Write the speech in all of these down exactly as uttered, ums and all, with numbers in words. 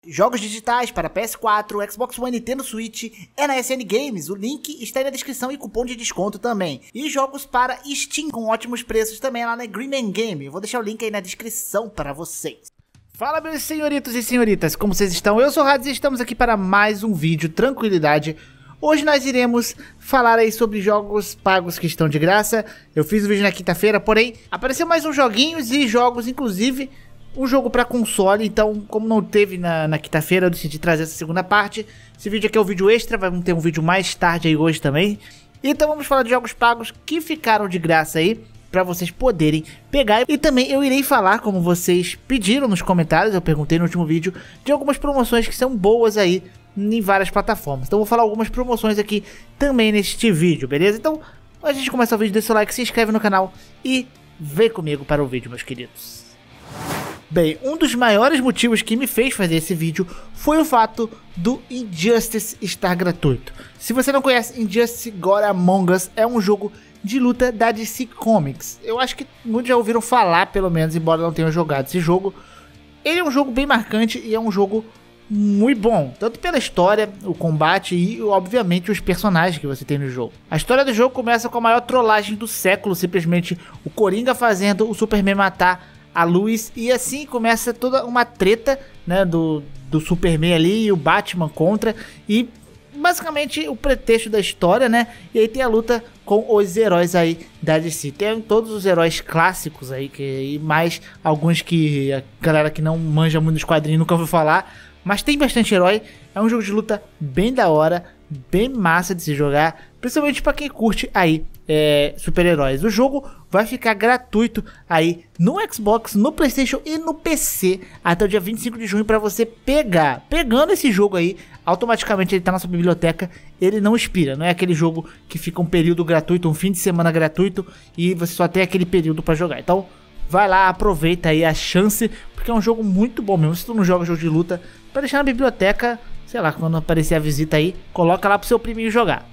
Jogos digitais para P S quatro, Xbox One e Nintendo Switch é na S N Games, o link está aí na descrição e cupom de desconto também. E jogos para Steam com ótimos preços também lá na Green Man Game, eu vou deixar o link aí na descrição para vocês. Fala meus senhoritos e senhoritas, como vocês estão? Eu sou o Hades e estamos aqui para mais um vídeo, tranquilidade. Hoje nós iremos falar aí sobre jogos pagos que estão de graça. Eu fiz o vídeo na quinta-feira, porém apareceu mais uns joguinhos e jogos, inclusive um jogo para console. Então, como não teve na, na quinta-feira, eu decidi trazer essa segunda parte. Esse vídeo aqui é o vídeo extra, vai ter um vídeo mais tarde aí hoje também. Então vamos falar de jogos pagos que ficaram de graça aí, para vocês poderem pegar. E também eu irei falar, como vocês pediram nos comentários, eu perguntei no último vídeo, de algumas promoções que são boas aí em várias plataformas. Então vou falar algumas promoções aqui também neste vídeo, beleza? Então, antes de a gente começar o vídeo, deixa o like, se inscreve no canal e vem comigo para o vídeo, meus queridos. Bem, um dos maiores motivos que me fez fazer esse vídeo foi o fato do Injustice estar gratuito. Se você não conhece, Injustice God Among Us é um jogo de luta da D C Comics. Eu acho que muitos já ouviram falar, pelo menos, embora não tenham jogado esse jogo. Ele é um jogo bem marcante e é um jogo muito bom, tanto pela história, o combate e, obviamente, os personagens que você tem no jogo. A história do jogo começa com a maior trollagem do século, simplesmente o Coringa fazendo o Superman matar a Lois, e assim começa toda uma treta, né, do, do Superman ali e o Batman contra, e basicamente o pretexto da história, né, e aí tem a luta com os heróis aí da D C. Tem todos os heróis clássicos aí, que, e mais alguns que a galera que não manja muito dos quadrinhos nunca ouviu falar, mas tem bastante herói. É um jogo de luta bem da hora, bem massa de se jogar, principalmente para quem curte aí é, super-heróis. O jogo vai ficar gratuito aí no Xbox, no PlayStation e no P C até o dia vinte e cinco de junho para você pegar. Pegando esse jogo aí, automaticamente ele tá na sua biblioteca, ele não expira. Não é aquele jogo que fica um período gratuito, um fim de semana gratuito e você só tem aquele período para jogar. Então vai lá, aproveita aí a chance, porque é um jogo muito bom mesmo. Se tu não joga jogo de luta, para deixar na biblioteca, sei lá, quando aparecer a visita aí, coloca lá pro seu priminho jogar.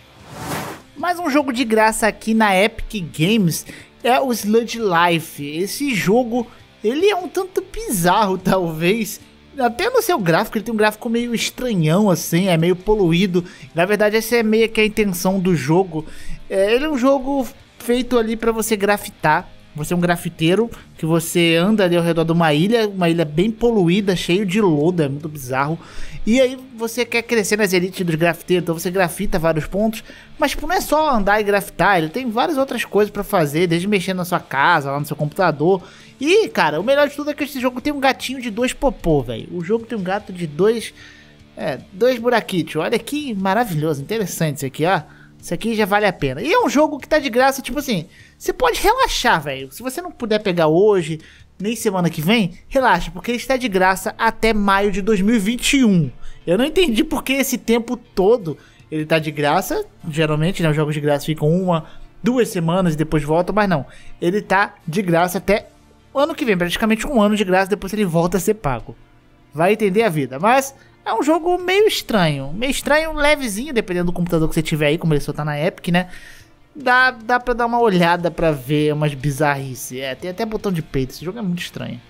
Mais um jogo de graça aqui na Epic Games é o Sludge Life. Esse jogo, ele é um tanto bizarro, talvez. Até no seu gráfico, ele tem um gráfico meio estranhão, assim, é meio poluído. Na verdade, essa é meio que a intenção do jogo. É, ele é um jogo feito ali para você grafitar. Você é um grafiteiro que você anda ali ao redor de uma ilha, uma ilha bem poluída, cheio de lodo, é muito bizarro. E aí você quer crescer nas elites dos grafiteiros, então você grafita vários pontos. Mas tipo, não é só andar e grafitar, ele tem várias outras coisas pra fazer, desde mexer na sua casa, lá no seu computador. E cara, o melhor de tudo é que esse jogo tem um gatinho de dois popô, velho. O jogo tem um gato de dois, é, dois buraquitos. Olha que maravilhoso, interessante isso aqui, ó. Isso aqui já vale a pena. E é um jogo que tá de graça, tipo assim, você pode relaxar, velho. Se você não puder pegar hoje, nem semana que vem, relaxa, porque ele está de graça até maio de dois mil e vinte e um. Eu não entendi porque esse tempo todo ele tá de graça. Geralmente, né, os jogos de graça ficam uma, duas semanas e depois voltam, mas não. Ele tá de graça até o ano que vem, praticamente um ano de graça, depois ele volta a ser pago. Vai entender a vida, mas é um jogo meio estranho, meio estranho, levezinho, dependendo do computador que você tiver aí, como ele só tá na Epic, né? Dá, dá pra dar uma olhada pra ver umas bizarrices. É, tem até botão de peito, esse jogo é muito estranho.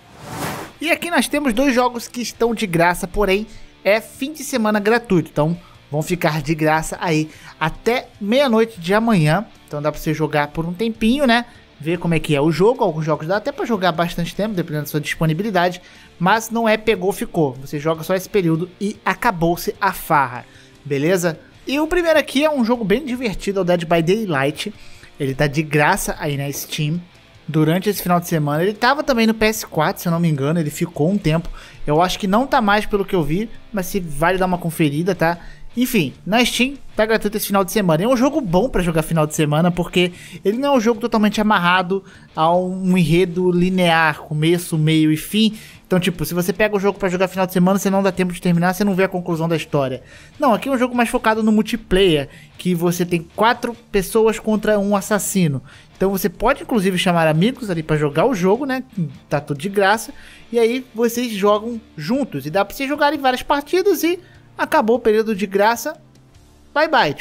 E aqui nós temos dois jogos que estão de graça, porém é fim de semana gratuito, então vão ficar de graça aí até meia-noite de amanhã. Então dá pra você jogar por um tempinho, né? Ver como é que é o jogo. Alguns jogos dá até pra jogar bastante tempo, dependendo da sua disponibilidade, mas não é pegou, ficou. Você joga só esse período e acabou-se a farra, beleza? E o primeiro aqui é um jogo bem divertido, é o Dead by Daylight. Ele tá de graça aí na Steam durante esse final de semana. Ele tava também no P S quatro, se eu não me engano, ele ficou um tempo. Eu acho que não tá mais pelo que eu vi, mas se vale dar uma conferida, tá? Enfim, na Steam tá gratuito esse final de semana. É um jogo bom pra jogar final de semana, porque ele não é um jogo totalmente amarrado a um enredo linear, começo, meio e fim. Então, tipo, se você pega o jogo pra jogar final de semana, você não dá tempo de terminar, você não vê a conclusão da história. Não, aqui é um jogo mais focado no multiplayer, que você tem quatro pessoas contra um assassino. Então você pode, inclusive, chamar amigos ali pra jogar o jogo, né? Tá tudo de graça. E aí vocês jogam juntos. E dá pra vocês jogarem várias partidas e acabou o período de graça. Bye bye, tipo,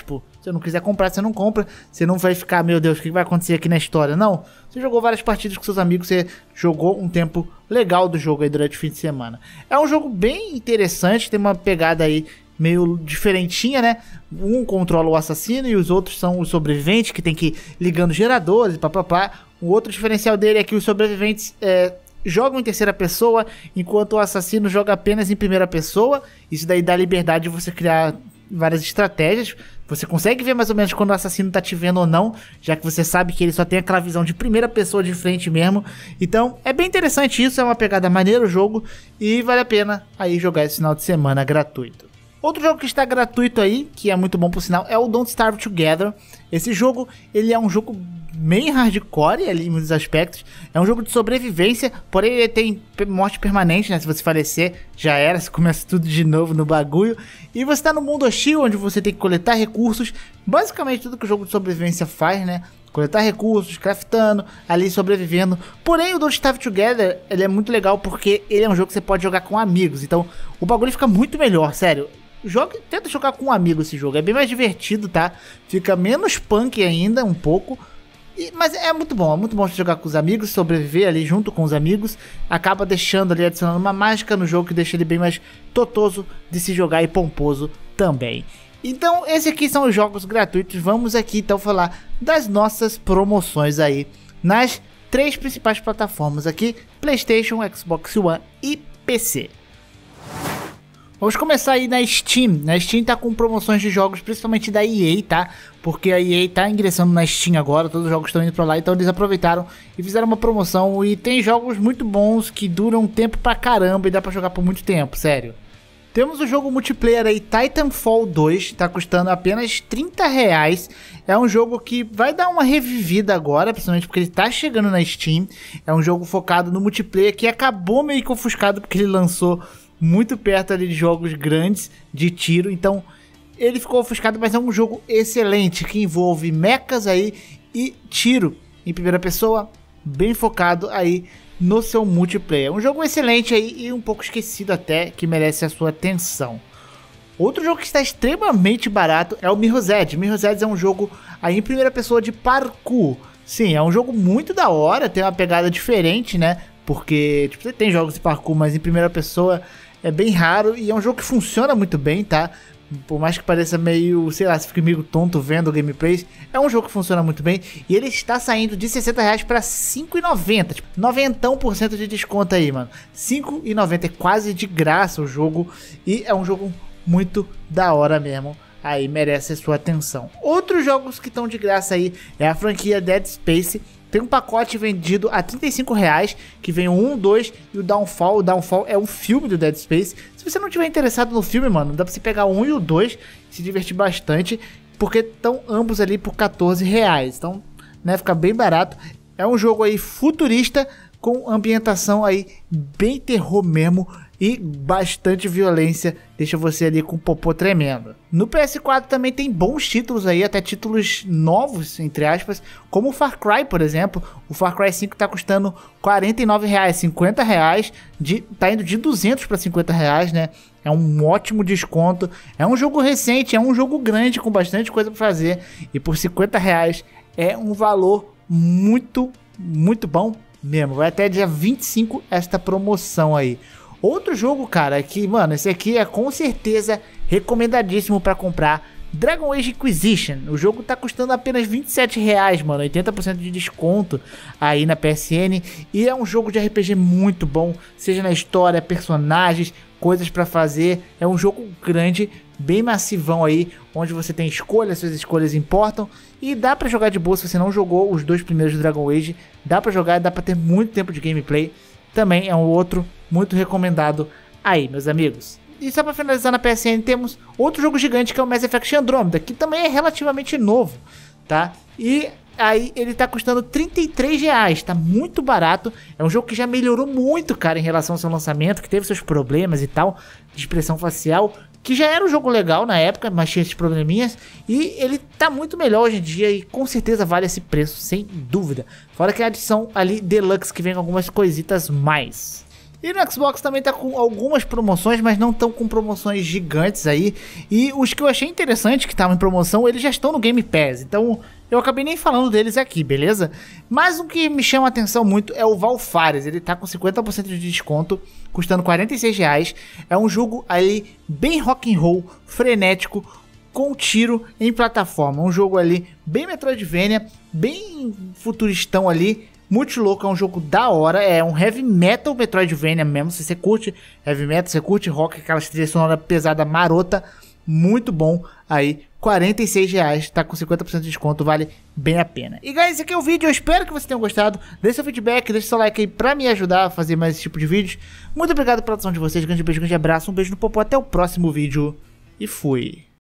Se você não quiser comprar, você não compra. Você não vai ficar, meu Deus, o que vai acontecer aqui na história? Não. Você jogou várias partidas com seus amigos, você jogou um tempo legal do jogo aí durante o fim de semana. É um jogo bem interessante, tem uma pegada aí meio diferentinha, né? Um controla o assassino e os outros são os sobreviventes que tem que ir ligando geradores e papapá. O outro diferencial dele é que os sobreviventes é, jogam em terceira pessoa, enquanto o assassino joga apenas em primeira pessoa. Isso daí dá liberdade de você criar várias estratégias. Você consegue ver mais ou menos quando o assassino tá te vendo ou não, já que você sabe que ele só tem aquela visão de primeira pessoa de frente mesmo. Então é bem interessante isso, é uma pegada maneira o jogo e vale a pena aí jogar esse final de semana gratuito. Outro jogo que está gratuito aí, que é muito bom por sinal, é o Don't Starve Together. Esse jogo, ele é um jogo bem hardcore ali em muitos aspectos. É um jogo de sobrevivência, porém ele tem morte permanente, né? Se você falecer, já era, você começa tudo de novo no bagulho. E você tá no mundo hostil, onde você tem que coletar recursos. Basicamente tudo que o jogo de sobrevivência faz, né? Coletar recursos, craftando, ali sobrevivendo. Porém o Don't Starve Together, ele é muito legal porque ele é um jogo que você pode jogar com amigos. Então o bagulho fica muito melhor, sério. Joga, tenta jogar com um amigo esse jogo, é bem mais divertido, tá? Fica menos punk ainda, um pouco. E, mas é muito bom, é muito bom jogar com os amigos, sobreviver ali junto com os amigos. Acaba deixando ali, adicionando uma mágica no jogo que deixa ele bem mais totoso de se jogar e pomposo também. Então esses aqui são os jogos gratuitos. Vamos aqui então falar das nossas promoções aí nas três principais plataformas aqui: PlayStation, Xbox One e P C. Vamos começar aí na Steam. Na Steam tá com promoções de jogos, principalmente da E A, tá? Porque a E A tá ingressando na Steam agora, todos os jogos estão indo pra lá, então eles aproveitaram e fizeram uma promoção. E tem jogos muito bons que duram tempo pra caramba e dá pra jogar por muito tempo, sério. Temos o jogo multiplayer aí, Titanfall dois, tá custando apenas trinta reais. É um jogo que vai dar uma revivida agora, principalmente porque ele tá chegando na Steam. É um jogo focado no multiplayer que acabou meio que ofuscado porque ele lançou muito perto ali de jogos grandes de tiro, então ele ficou ofuscado, mas é um jogo excelente que envolve mechas aí e tiro em primeira pessoa, bem focado aí no seu multiplayer. Um jogo excelente aí e um pouco esquecido até, que merece a sua atenção. Outro jogo que está extremamente barato é o Mirror's Edge. Mirror's Edge é um jogo aí em primeira pessoa de parkour. Sim, é um jogo muito da hora, tem uma pegada diferente, né? Porque tipo, você tem jogos de parkour, mas em primeira pessoa é bem raro e é um jogo que funciona muito bem, tá? Por mais que pareça meio, sei lá, você fica meio tonto vendo gameplays, é um jogo que funciona muito bem. E ele está saindo de sessenta reais para cinco reais e noventa centavos, tipo, noventa por cento de desconto aí, mano. cinco reais e noventa centavos, é quase de graça o jogo. E é um jogo muito da hora mesmo. Aí merece a sua atenção. Outros jogos que estão de graça aí é a franquia Dead Space. Tem um pacote vendido a trinta e cinco reais, que vem o um, dois e o Downfall. O Downfall é um filme do Dead Space. Se você não tiver interessado no filme, mano, dá pra você pegar o um e o dois, se divertir bastante, porque estão ambos ali por quatorze reais. Então, né, fica bem barato. É um jogo aí futurista, com ambientação aí bem terror mesmo e bastante violência, deixa você ali com o popô tremendo. No P S quatro também tem bons títulos aí, até títulos novos, entre aspas, como o Far Cry, por exemplo. O Far Cry cinco tá custando quarenta e nove reais, cinquenta reais, de, tá indo de duzentos para cinquenta reais, né? É um ótimo desconto, é um jogo recente, é um jogo grande com bastante coisa para fazer, e por cinquenta reais é um valor muito, muito bom mesmo. Vai até dia vinte e cinco esta promoção aí. Outro jogo, cara, que, mano, esse aqui é com certeza recomendadíssimo pra comprar, Dragon Age Inquisition. O jogo tá custando apenas vinte e sete reais, mano, oitenta por cento de desconto aí na P S N. E é um jogo de R P G muito bom, seja na história, personagens, coisas pra fazer. É um jogo grande, bem massivão aí, onde você tem escolhas, suas escolhas importam. E dá pra jogar de boa se você não jogou os dois primeiros do Dragon Age. Dá pra jogar, dá pra ter muito tempo de gameplay. Também é um outro muito recomendado aí, meus amigos. E só pra finalizar na P S N, temos outro jogo gigante que é o Mass Effect Andromeda, que também é relativamente novo, tá? E aí ele tá custando trinta e três reais, tá muito barato. É um jogo que já melhorou muito, cara, em relação ao seu lançamento, que teve seus problemas e tal, de expressão facial, que já era um jogo legal na época, mas tinha esses probleminhas. E ele tá muito melhor hoje em dia e com certeza vale esse preço, sem dúvida. Fora que a adição ali Deluxe, que vem com algumas coisitas mais. E no Xbox também tá com algumas promoções, mas não estão com promoções gigantes aí. E os que eu achei interessante que estavam em promoção, eles já estão no Game Pass. Então eu acabei nem falando deles aqui, beleza? Mas o que me chama a atenção muito é o Valfares. Ele tá com cinquenta por cento de desconto, custando quarenta e seis reais. É um jogo ali bem rock and roll, frenético, com tiro em plataforma. Um jogo ali bem Metroidvania, bem futuristão ali. Muito louco, é um jogo da hora, é um heavy metal Metroidvania mesmo. Se você curte heavy metal, você curte rock, aquela trilha sonora pesada marota, muito bom aí, quarenta e seis reais, tá com cinquenta por cento de desconto, vale bem a pena. E guys, esse aqui é o vídeo, eu espero que vocês tenham gostado, deixe seu feedback, deixe seu like aí pra me ajudar a fazer mais esse tipo de vídeos. Muito obrigado pela atenção de vocês, grande beijo, grande abraço, um beijo no popô, até o próximo vídeo e fui.